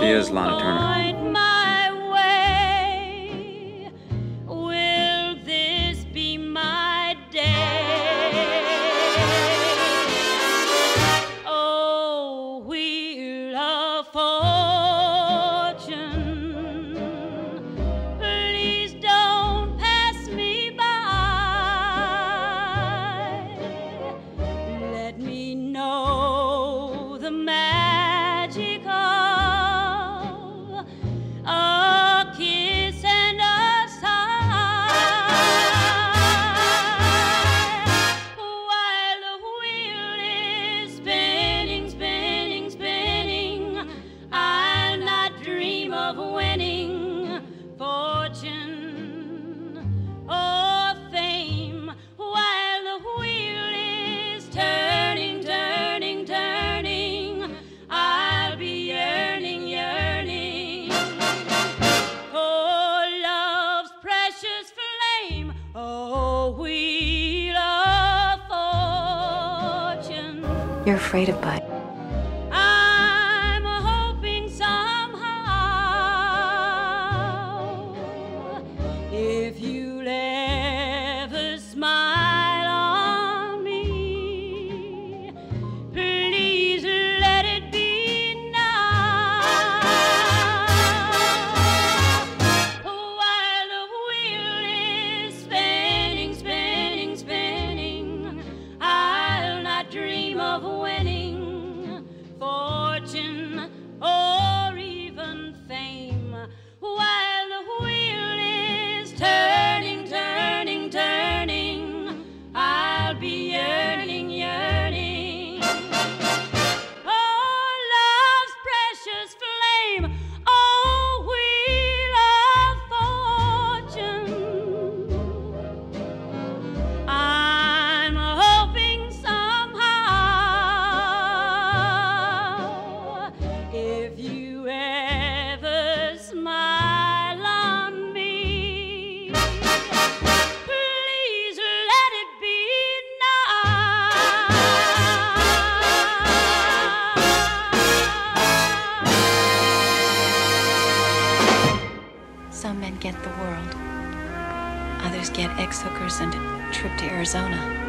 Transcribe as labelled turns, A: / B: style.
A: She is Lana Turner.
B: Point my way. Will this be my day? Oh, wheel of fortune, please don't pass me by. Let me know the magic of a kiss and a sigh. While the wheel is spinning, spinning, spinning, I'll not dream of winning fortune or fame. While the wheel is turning, turning, turning, I'll be yearning, yearning for love's precious flame. Oh, wheel of fortune.
C: You're afraid of Bud.
B: I'm hoping somehow if you'll ever smile on me, please let it be now. While the wheel is spinning, spinning, spinning, I'll not dream of winning fortune or even fame. While the wheel is turning, turning, turning, I'll be yearning, yearning. Oh, love's precious flame, oh, wheel of fortune. I'm hoping somehow if you ever smile on me, please let it be now.
C: Some men get the world. Others get egg hookers and a trip to Arizona.